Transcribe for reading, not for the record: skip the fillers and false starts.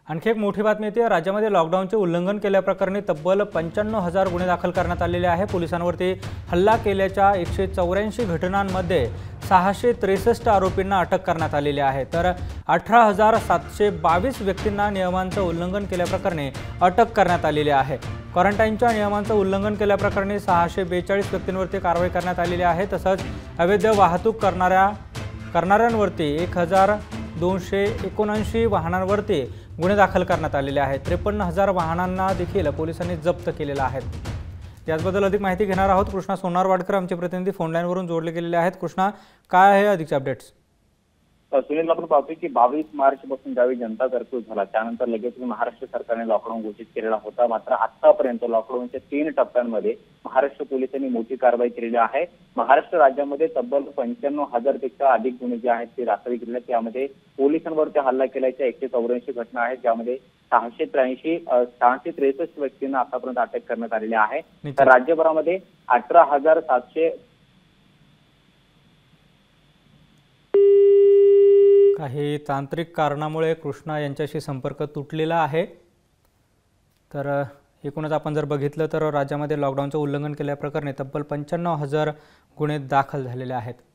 आणखी एक मोठी बातमी येते। राज्यामध्ये लॉकडाऊनचे उल्लंघन केल्याप्रकरणी तब्बल 95,000 गुन्हे दाखल करण्यात आलेले आहे। पोलिसांवरती हल्ला केल्याच्या 184 घटनांमध्ये 663 आरोपींना अटक करण्यात आलेली आहे, तर 18,722 व्यक्तींना नियमांचं उल्लंघन केल्याप्रकरणी अटक करण्यात आलेली आहे। क्वारंटाईनच्या नियमांचं उल्लंघन केल्याप्रकरणी 642 व्यक्तींवरती कारवाई करण्यात आलेली आहे। तसंच अवैध वाहतूक करणाऱ्यांवरती 1,279 वाहनांवरती गुन्हे दाखल करण्यात आलेले आहेत। 53,000 वाहनांना देखील पोलिसांनी जप्त केलेले आहेत। याबद्दल अधिक माहिती घेणार आहोत। कृष्णा सोनारवाडकर आमचे प्रतिनिधी फोन लाईनवरून जोडले गेलेले आहेत। कृष्णा, काय आहे अधिकचे अपडेट्स? सुनील, आपण पाहतोय की 22 मार्च पासून ज्यावेळी जनता कर्फ्यू झाला त्यानंतर लगेच महाराष्ट्र सरकारने लॉकडाऊन घोषित केलेला होता। मात्र आतापर्यंत लॉकडाऊनच्या 3 टप्प्यांमध्ये महाराष्ट्र पोलिसांनी मोठी कारवाई केलेली आहे। महाराष्ट्र राज्यामध्ये तब्बल 95,000 पेक्षा अधिक गुन्हे जे आहेत ते दाखल केले आहेत। त्यामध्ये पोलिसांवरती हल्ला केल्याच्या 184 घटना आहेत, ज्यामध्ये 663 व्यक्तींना आतापर्यंत अटक करण्यात आलेली आहे। तर राज्यभरामध्ये 18,700 काही तांत्रिक कारणामुळे कृष्णा यांच्याशी संपर्क तुटलेला आहे। तर एकूणच आपण जर बघितलं तर राज्यामध्ये लॉकडाऊनचं उल्लंघन केल्याप्रकरणी तब्बल 95,000 गुन्हे दाखल झालेले आहेत।